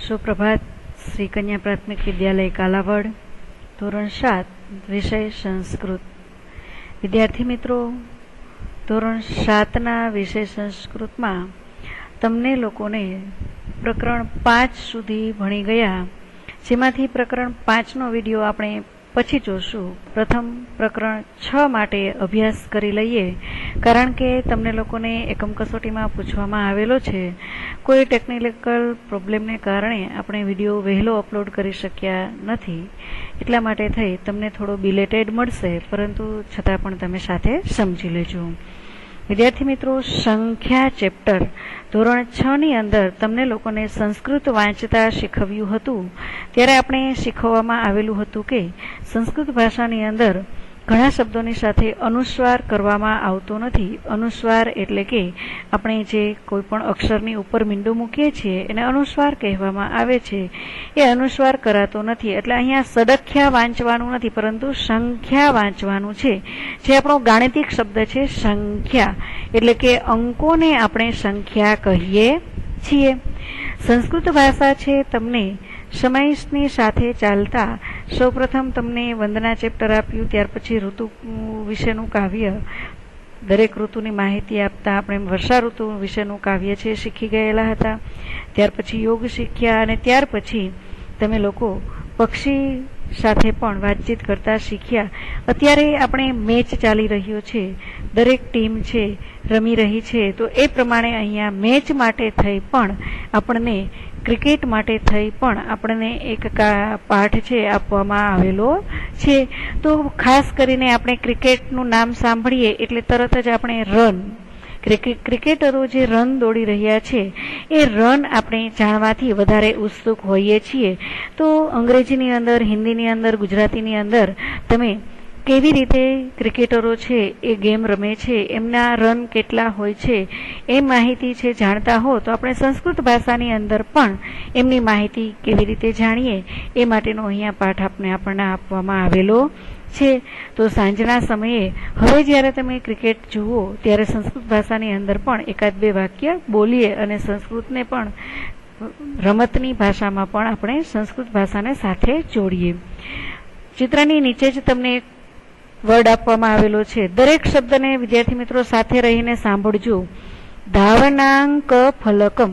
सुप्रभात। श्री कन्या प्राथमिक विद्यालय कालावड, धोरण 7, विषय संस्कृत। विद्यार्थी मित्रों, धोरण 7 विषय संस्कृत में तमने लोकोने प्रकरण 5 सुधी भणी गया, जेमांथी प्रकरण 5 नो विडियो आपणे पछी जोशुं। प्रथम प्रकरण 6 माटे अभ्यास करी लईए, कारण के तमने लोकोने एकम कसोटी में पूछवामां आवेलो छे। कोई टेक्निकल प्रॉब्लम ने कारणे आपणे विडियो वहेलो अपलोड करी शक्या नथी, એટલા માટે થઈ તમને થોડો બિલેટેડ મળશે, પરંતુ છતાં પણ તમે સાથે સમજી લેજો। વિદ્યાર્થી મિત્રો, સંખ્યા ચેપ્ટર ધોરણ 6 ની અંદર તમને લોકોને સંસ્કૃત વાંચતા શીખવ્યું હતું। ત્યારે આપણે શીખવવામાં આવેલું હતું કે સંસ્કૃત ભાષાની અંદર ઘણા શબ્દોની સાથે અનુસ્વાર કરવામાં આવતો નથી। અનુસ્વાર એટલે કે આપણે જે કોઈ પણ અક્ષરની ઉપર મીંડું મૂકીએ છીએ એને અનુસ્વાર કહેવામાં આવે છે। એ અનુસ્વાર કરાતો નથી, એટલે અહીંયા સડખ્યા વાંચવાનું નથી, પરંતુ સંખ્યા વાંચવાનું છે, જે આપણો ગાણિતિક શબ્દ છે સંખ્યા, એટલે કે અંકોને આપણે સંખ્યા કહીએ છીએ। સંસ્કૃત ભાષા છે તમને સમયની સાથે ચાલતા સૌપ્રથમ તમને વંદના ચેપ્ટર આપ્યું, ત્યાર પછી ઋતુ વિશેનું કાવ્ય, દરેક ઋતુની માહિતી આપતા આપણે વર્ષા ઋતુ વિશેનું કાવ્ય છે શીખી ગયેલા હતા। ત્યાર પછી યોગ શીખ્યા, અને ત્યાર પછી તમે લોકો પક્ષી સાથે પણ વાતચીત કરતા શીખ્યા। અત્યારે આપણે મેચ ચાલી રહ્યો છે, દરેક ટીમ છે રમી रही છે, તો એ પ્રમાણે અહીંયા મેચ માટે થઈ પણ આપણને ક્રિકેટ માટે થઈ પણ આપણને એક પાઠ છે આપવામાં આવેલો છે। તો ખાસ કરીને આપણે ક્રિકેટનું નામ સાંભળીએ એટલે તરત જ આપણે રન, ક્રિકેટરો જે રન દોડી રહ્યા છે એ રન આપણે જાણવાથી વધારે ઉત્સુક હોઈએ છીએ। તો અંગ્રેજીની અંદર, હિન્દીની અંદર, ગુજરાતીની અંદર તમે કેવી રીતે ક્રિકેટરો છે એ ગેમ રમે છે, એમના રન કેટલા હોય છે એ માહિતી છે જાણતા હો, તો આપણે સંસ્કૃત ભાષાની અંદર પણ એમની માહિતી કેવી રીતે જાણીએ એ માટેનો અહીંયા પાઠ આપણને આપવામાં આવેલો છે। તો સાંજના સમયે હવે જ્યારે તમે ક્રિકેટ જુઓ ત્યારે સંસ્કૃત ભાષાની અંદર પણ એકાદ બે વાક્ય બોલીએ, અને સંસ્કૃતને પણ રમતની ભાષામાં પણ આપણે સંસ્કૃત ભાષાને સાથે જોડીએ। ચિત્રની નીચે જ તમને વર્ડ આપવામાં આવેલો છે, દરેક શબ્દને વિદ્યાર્થી મિત્રો સાથે રહીને સાંભળજો। ધાવનાંક ફલકમ,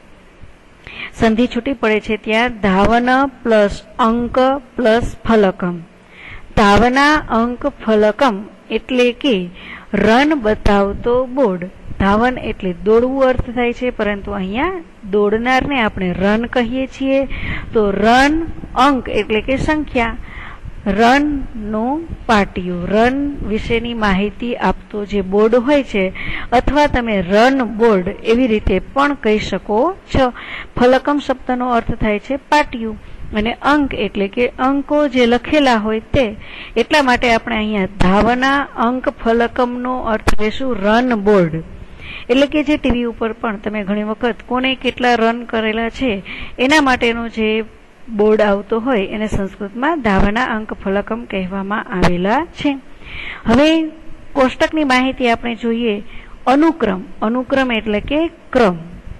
સંધિ છૂટી પડે છે ત્યાં ધાવન પ્લસ અંક પ્લસ ફલકમ। ધાવના અંક ફલકમ એટલે કે રન બતાવતો બોર્ડ। ધાવન એટલે દોડવું અર્થ થાય છે, પરંતુ અહીંયા દોડનારને આપણે રન કહીએ છીએ। તો રન, અંક એટલે કે સંખ્યા, રન નું પાટિયું, રન વિશેની માહિતી આપતો જે બોર્ડ હોય છે, અથવા તમે રન બોર્ડ એવી રીતે પણ કહી શકો છો। ફલકમ શબ્દનો અર્થ થાય છે પાટિયું, અને અંક એટલે કે અંકો જે લખેલા હોય તે, એટલા માટે આપણે અહીંયા ધાવના અંક ફલકમનો અર્થ લેશું રન બોર્ડ। એટલે કે જે ટીવી ઉપર પણ તમે ઘણી વખત કોને કેટલા રન કરેલા છે એના માટેનો જે બોર્ડ આવતો હોય એને સંસ્કૃતમાં ધાવના અંક ફલકમ કહેવામાં આવેલા છે। હવે કોષ્ટકની માહિતી આપણે જોઈએ। અનુક્રમ, અનુક્રમ એટલે કે ક્રમ,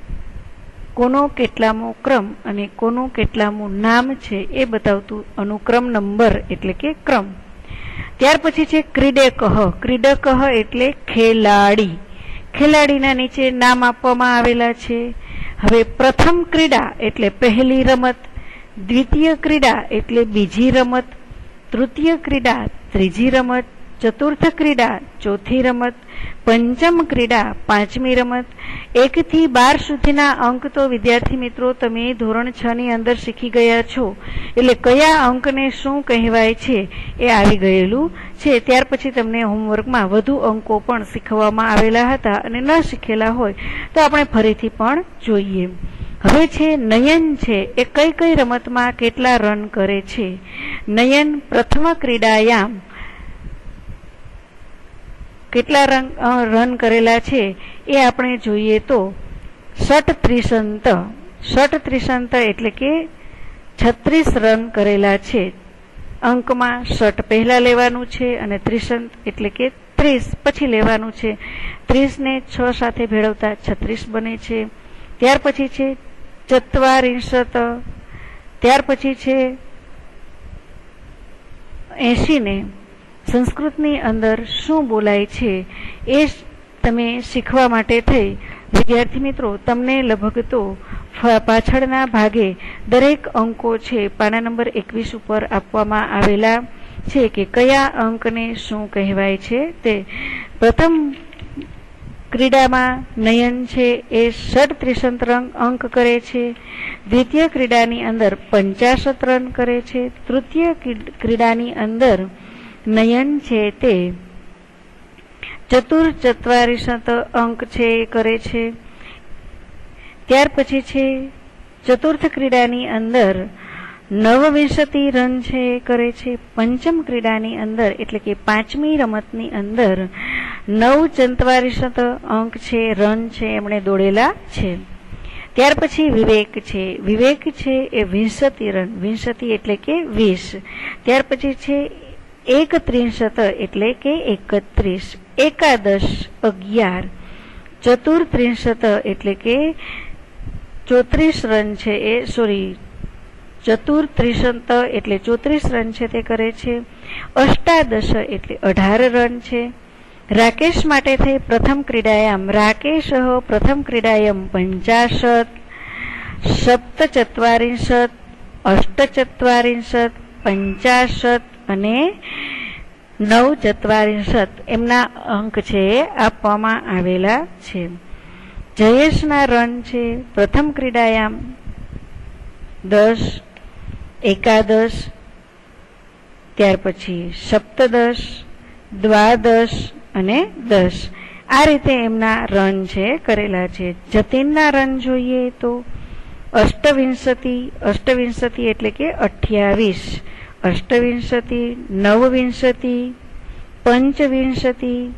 કોનો કેટલામો ક્રમ અને કોનું કેટલામું નામ છે એ બતાવતું અનુક્રમ નંબર એટલે કે ક્રમ। ત્યાર પછી છે ક્રીડકઃ, ક્રીડકઃ એટલે ખેલાડી, ખેલાડીના નીચે નામ આપવામાં આવેલા છે। હવે પ્રથમ ક્રીડા એટલે પહેલી રમત, દ્વિતીય ક્રીડા એટલે બીજી રમત, તૃતીય ક્રીડા ત્રીજી રમત, ચતુર્થ ક્રીડા ચોથી રમત, પંચમ ક્રીડા પાંચમી રમત। 1 થી 12 સુધીના અંક તો વિદ્યાર્થી મિત્રો તમે ધોરણ 6 ની અંદર શીખી ગયા છો, એટલે કયા અંકને શું કહેવાય છે એ આવી ગયેલું છે। ત્યાર પછી તમને હોમવર્કમાં વધુ અંકો પણ શીખવવામાં આવેલા હતા, અને ન શીખેલા હોય તો આપણે ફરીથી પણ જોઈએ। હવે છે નયન છે એ કઈ કઈ રમતમાં કેટલા રન કરે છે। નયન પ્રથમ ક્રીડાયામ કેટલા રન કરેલા છે એ આપણે જોઈએ તો ષટ ત્રિશંત, ષટ ત્રિશંત એટલે કે 36 રન કરેલા છે। અંકમાં ષટ પહેલા લેવાનું છે અને ત્રિશંત એટલે કે 30 પછી લેવાનું છે। 30 ને 6 સાથે ભેળવતા 36 બને છે। ત્યાર પછી છે ચત્વારિંશત. ત્યાર પછી છે 80 ને સંસ્કૃતની અંદર શું બોલાય છે એ તમે શીખવા માટે થઈ વિદ્યાર્થી મિત્રો તમને લગભગ તો પાછળના ભાગે દરેક અંકો છે પાના નંબર 21 ઉપર આપવામાં આવેલા છે કે કયા અંકને શું કહેવાય છે તે. પ્રથમ ક્રીડામાં નયન છે એ 37 અંક કરે છે. દ્વિતીય ક્રીડાની અંદર 50 રન કરે છે. તૃતીય ક્રીડાની અંદર નયન છે તે 44 અંક છે કરે છે. ત્યાર પછી છે ચતુર્થ ક્રીડાની અંદર 29 રન છે કરે છે. પંચમ ક્રીડાની અંદર એટલે કે પાંચમી રમતની અંદર 49 અંક છે રન છે એમણે દોડેલા છે. ત્યાર પછી વિવેક છે. વિવેક છે એ 20 રન, 20 એટલે કે 20. ત્યાર પછી છે 31 એટલે કે 31, એકાદશ 11, ચતુર્ત્રિંશત એટલે કે 34 રન છે એ ચતુર્ત્રિશત એટલે 34 રન છે તે કરે છે. અષ્ટાદશ એટલે 18 રન છે. રાકેશ માટે થઈ પ્રથમ ક્રીડાયામ રાકેશ પ્રથમ ક્રીડાયામ 50, સપ્તચત્વારિંશત, અષ્ટચત્વારિંશત, 50 અને 9 એમના અંક છે આપવામાં આવેલા છે. જયેશના રન છે પ્રથમ ક્રીડાયામ 10, એકાદશ, ત્યાર પછી સપ્તદશ, દ્વાદશ અને 10. આ રીતે એમના રન છે કરેલા છે. જતીનના રન જોઈએ તો 28, 28 એટલે કે 28, 28, 29, 25,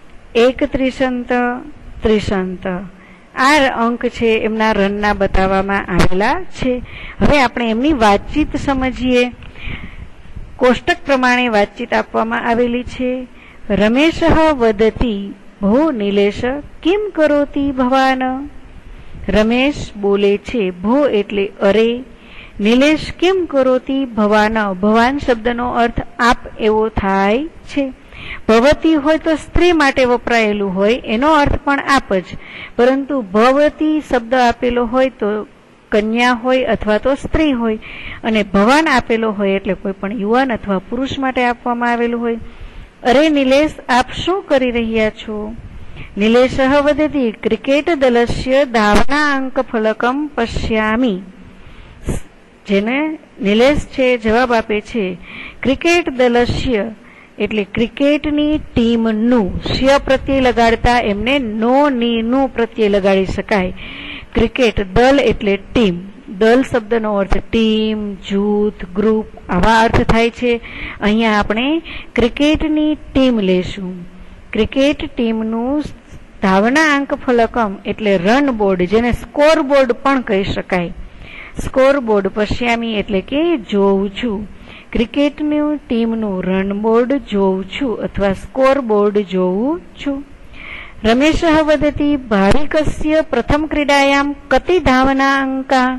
31, 30. આ અંક છે એમના રનના બતાવવામાં આવેલા છે. હવે આપણે એમની વાતચીત સમજીએ. કોષ્ટક પ્રમાણે વાતચીત આપવામાં આવેલી છે. રમેશ વદતી ભો નિલેશ કિમ કરોતી ભવાન. રમેશ બોલે છે ભો એટલે અરે, નિલેશ કિમ કરોતી ભવાન. ભવાન શબ્દનો અર્થ આપ એવો થાય છે. ભવતી હોય તો સ્ત્રી માટે વપરાયેલું હોય એનો અર્થ પણ આપ જ, પરંતુ ભવતી શબ્દ આપેલો હોય તો કન્યા હોય અથવા તો સ્ત્રી હોય, અને ભવાન આપેલો હોય એટલે કોઈ પણ યુવાન અથવા પુરુષ માટે આપવામાં આવેલું હોય. અરે નિલેશ, આપ શું કરી રહ્યા છો? નિલેશ વદતી ક્રિકેટ દલસ્ય ધાવના અંક ફલકમ પશ્યામી. જેને નિલેશ છે જવાબ આપે છે ક્રિકેટ દલસ્ય એટલે ક્રિકેટની ટીમનું, સ્ય પ્રત્યે લગાડતા એમને નો ની નું પ્રત્યે લગાડી શકાય. ક્રિકેટ દલ એટલે ટીમ. દલ શબ્દનો અર્થ ટીમ, જૂથ, ગ્રુપ આવા અર્થ થાય છે. અહીંયા આપણે ક્રિકેટની ટીમ લેશું. ક્રિકેટ ટીમનું ધાવના અંક ફલકમ એટલે રન બોર્ડ, જેને સ્કોર બોર્ડ પણ કહી શકાય. સ્કોર બોર્ડ પશ્યામી એટલે કે જોઉં છું. ક્રિકેટની ટીમનું રન બોર્ડ જોઉં છું અથવા સ્કોર બોર્ડ જોઉં છું. રમેશ વદતી ભાવિકસ્ય પ્રથમ ક્રીડાયામ કતિ ધાવના અંકા.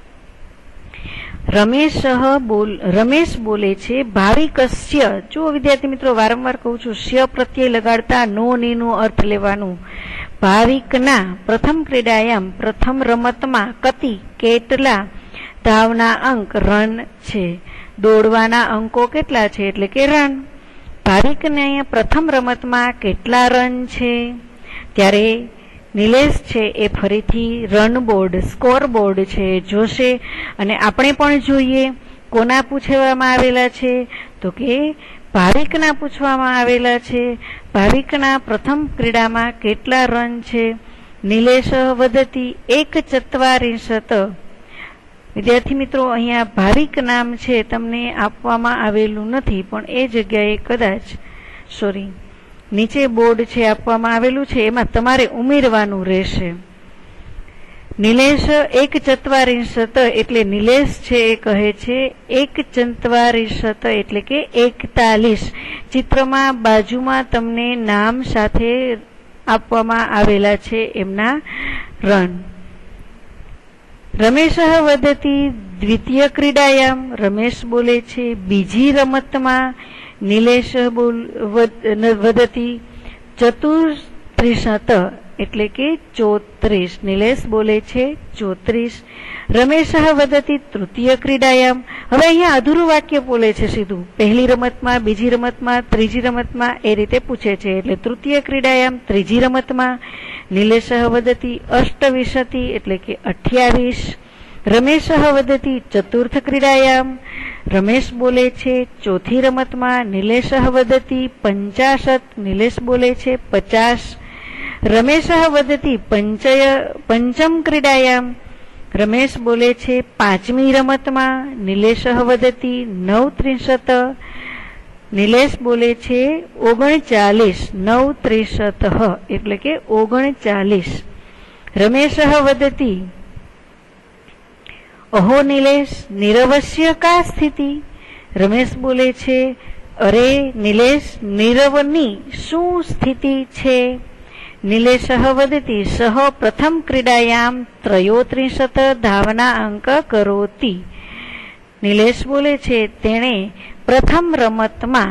રમેશ બોલે છે ભાવિકસ્ય. જો વિદ્યાર્થી મિત્રો વારંવાર કહું છું સ્ય પ્રત્યે લગાડતા નો નીનું અર્થ લેવાનું. ભાવિકના પ્રથમ ક્રીડાયામ પ્રથમ રમતમાં કતિ કેટલા ધાવના અંક રન છે. દોડવાના અંકો કેટલા છે એટલે કે રન. ભાવિકને પ્રથમ રમતમાં કેટલા રન છે? ત્યારે નિલેશ છે એ ફરીથી રન બોર્ડ, સ્કોર બોર્ડ છે જોશે, અને આપણે પણ જોઈએ. કોના પૂછવામાં આવેલા છે તો કે ભાવિકના પૂછવામાં આવેલા છે. ભાવિકના પ્રથમ ક્રીડામાં કેટલા રન છે? નિલેશ વદતી 1/44. વિદ્યાર્થી મિત્રો અહીંયા ભાવિક નામ છે તમને આપવામાં આવેલું નથી, પણ એ જગ્યાએ કદાચ નીચે બોર્ડ છે આપવામાં આવેલું છે, એમાં તમારે ઉમેરવાનું રહેશે. નિલેશ 1/44 એટલે નિલેશ છે એ કહે છે 1/44 એટલે કે 41. ચિત્રમાં બાજુમાં તમને નામ સાથે આપવામાં આવેલા છે એમના રન. રમેશઃ વદતિ દ્વિતીય ક્રીડાયામ, રમેશ બોલે છે બીજી રમતમાં. નિલેશ વદતિ ચતુર્ત્રીશત એટલે કે 34, નિલેશ બોલે છે 34. રમેશઃ વદતિ તૃતીય ક્રીડાયામ. હવે અહીંયા અધૂરું વાક્ય બોલે છે સીધું, પહેલી રમતમાં, બીજી રમતમાં, ત્રીજી રમતમાં એ રીતે પૂછે છે. એટલે તૃતીય ક્રીડાયામ ત્રીજી રમતમાં. નિલેશઃ વદતિ અષ્ટવિંશતિ એટલે કે 28. રમેશઃ વદતિ ચતુર્થ ક્રીડાયામ, રમેશ બોલે છે ચોથી રમતમાં. નિલેશઃ વદતિ 50, નિલેશ બોલે છે 50. રમેશઃ વદતિ પંચમ ક્રીડાયામ, રમેશ બોલે છે પાંચમી રમતમાં. નિલેશઃ વદતિ 39, નિલેશ બોલે છે 39, 39 એટલે કે 39. રમેશઃ વદતિ અહો નિલેશ નીરવસ્ય કા સ્થિતિ, રમેશ બોલે છે અરે નિલેશ નીરવની શું સ્થિતિ છે. નિલેશઃ વદતિ સહ પ્રથમ ક્રીડાયામ 33 ધાવના અંક કરોતિ, નિલેશ બોલે છે તેણે પ્રથમ રમતમાં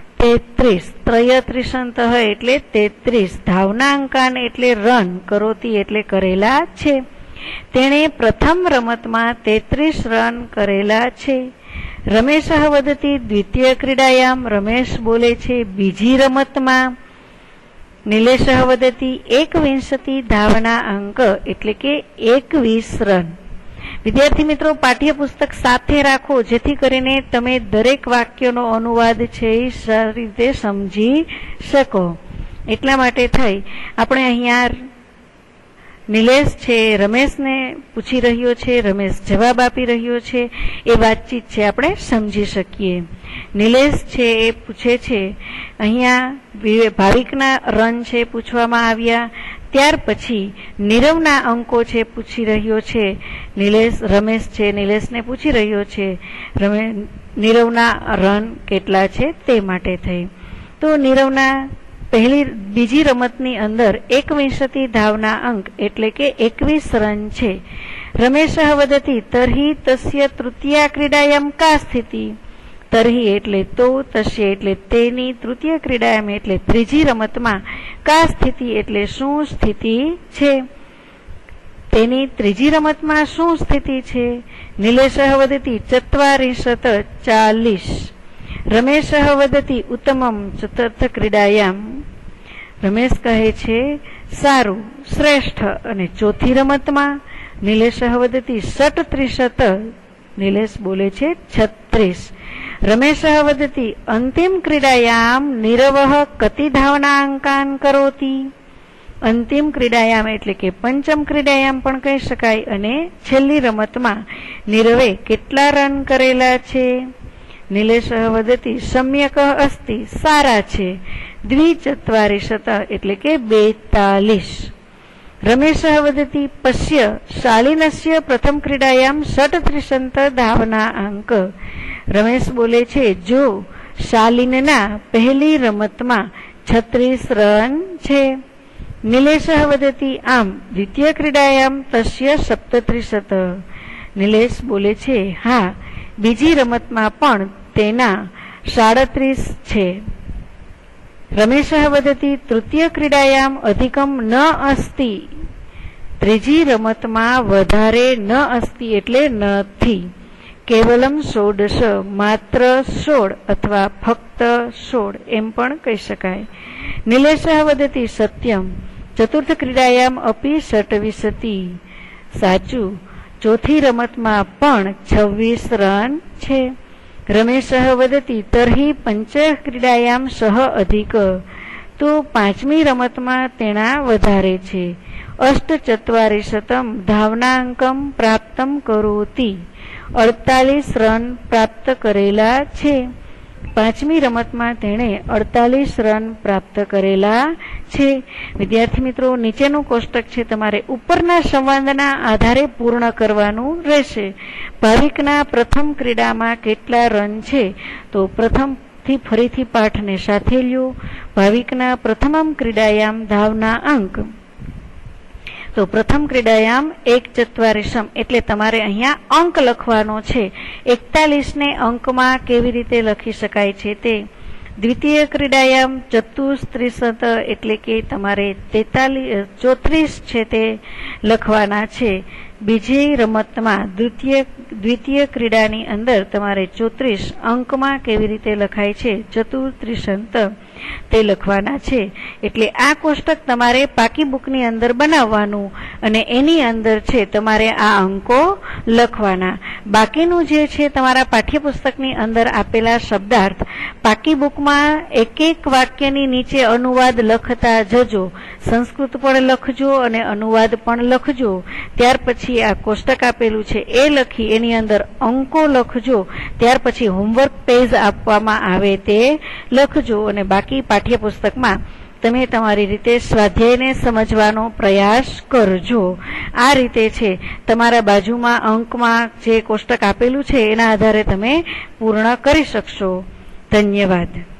33 એટલે 33 ધાવનાંકાન એટલે રન, કરોતિ એટલે કરેલા છે. તેણે પ્રથમ રમતમાં 33 રન કરેલા છે. રમેશઃ વદતિ દ્વિતીય ક્રીડાયામ, રમેશ બોલે છે બીજી રમતમાં. નિલેશઃ વદતિ 21 ધાવના અંક એટલે કે 21 રન. વિદ્યાર્થી મિત્રો, પાઠ્યપુસ્તક સાથે રાખો જેથી કરીને તમે દરેક વાક્યનો અનુવાદ છે એ સારી રીતે સમજી શકો. એટલા માટે થઈ આપણે અહીંયા નિલેશ છે રમેશને પૂછી રહ્યો છે, રમેશ જવાબ આપી રહ્યો છે, એ વાતચીત છે આપણે સમજી શકીએ. નિલેશ છે એ પૂછે છે, અહીંયા ભાવિકના રન છે પૂછવામાં આવ્યા, ત્યાર પછી નીરવના અંકો છે પૂછી રહ્યો છે. રમેશ છે નિલેશને પૂછી રહ્યો છે નીરવના રન કેટલા છે તે માટે થઈ. તો નીરવના બીજી રમતની અંદર 21 ધાવના અંક એટલે કે 21 રન છે. રમેશઃ વદતિ તર્હિ તસ્ય તૃતીયા ક્રીડાયામ કા સ્થિતિ, તર્હિ એટલે તો, તસ્ય એટલે તેની, તૃતીય ક્રીડાયામ એટલે ત્રીજી રમતમાં, કા સ્થિતિ એટલે શું સ્થિતિ છે, તેની ત્રીજી રમતમાં શું સ્થિતિ છે. નિલેશઃ વદતિ 40. રમેશઃ વદતિ ઉત્તમમ ચતુર્થ ક્રીડાયામ, રમેશ કહે છે સારું, શ્રેષ્ઠ. અને ચોથી રમતમાં નિલેશઃ વદતિ 36, નિલેશ બોલે છે 36. રમેશઃ વદતિ અંતિમ ક્રીડાયામ નીરવઃ કતિ ધાવનાંકાન કરોતિ, અંતિમ ક્રીડાયામ એટલે કે પંચમ ક્રીડાયામ પણ કહી શકાય. અને છેલ્લી રમતમાં નીરવે કેટલા રન કરેલા છે. નિલેશઃ વદતિ સમ્યક અસ્તિ, સારા છે. 42 એટલે કે 42. રમેશઃ વદતિ પશ્ય શાલિનસ્ય પ્રથમ ક્રીડાયામ 36 ધાવના અંક, રમેશ બોલે છે જો શાલિનના પહેલી રમતમાં 36 રન છે. નિલેશઃ વદતિ આમ દ્વિતીય ક્રીડાયામ તસ્ય 37, નિલેશ બોલે છે હા, બીજી રમતમાં પણ તેના 37 છે. રમેશઃ વદતિ તૃતીય ક્રીડાયામ અધિકમ ન અસ્તિ, ત્રીજી રમતમાં વધારે ન અસ્તિ એટલે નથી. કેવલમ 16, માત્ર 16 અથવા ફક્ત 16 એમ પણ કહી શકાય. નિલેશઃ વદતિ સત્યમ ચતુર્થ ક્રીડાયામ અપી ષટ્વિંશતિ, સાચું, ચોથી રમતમાં પણ 26 રન છે. રમેશઃ વદતિ તર્હિ પંચ ક્રીડાયામ સહ અધિક, તો પાંચમી રમતમાં તેના વધારે છે. 48 ધાવનાંકમ પ્રાપ્તમ કરોતિ, 48 રન પ્રાપ્ત કરેલા છે. પાંચમી રમતમાં તેણે 48 રન પ્રાપ્ત કરેલા છે. વિદ્યાર્થી મિત્રો, નીચેનું કોષ્ટક છે તમારે ઉપરના સંવાદના આધારે પૂર્ણ કરવાનું રહેશે. ભાવિકના પ્રથમ ક્રીડામાં કેટલા રન છે, તો પ્રથમથી ફરીથી પાઠને સાથે લ્યો. ભાવિકના પ્રથમમ ક્રીડાયામ ધાવના અંક, તો પ્રથમ ક્રિડાયામ 1/4 એટલે તમારે અહીંયા અંક લખવાનો છે. 41 ને અંકમાં કેવી રીતે લખી શકાય છે તે. દ્વિતીય ક્રિડાયામ ચતુસ્ત્રિશત એટલે કે તમારે 34 છે તે લખવાના છે. બીજી રમતમાં દ્વિતીય ક્રીડાની અંદર તમારે 34 અંકમાં કેવી રીતે લખાય છે ચતુસ્ત્રિશંત તે લખવાના છે. એટલે આ કોષ્ટક તમારે પાકી બુકની અંદર બનાવવાનું અને એની અંદર છે તમારે આ અંકો લખવાના. બાકીનું જે છે તમારા પાઠ્યપુસ્તકની અંદર આપેલા શબ્દાર્થ પાકી બુકમાં એક એક વાક્યની નીચે અનુવાદ લખતા જજો. સંસ્કૃત પણ લખજો અને અનુવાદ પણ લખજો. ત્યાર પછી આ કોષ્ટક આપેલું છે એ લખી એની અંદર અંકો લખજો. ત્યાર પછી હોમવર્ક પેજ આપવામાં આવે તે લખજો અને બાકી પાઠ્યપુસ્તકમાં તમે તમારી રીતે સ્વાધ્યાયને સમજવાનો પ્રયાસ કરજો. આ રીતે છે તમારા બાજુમાં અંકમાં જે કોષ્ટક આપેલું છે એના આધારે તમે પૂર્ણ કરી શકશો. ધન્યવાદ.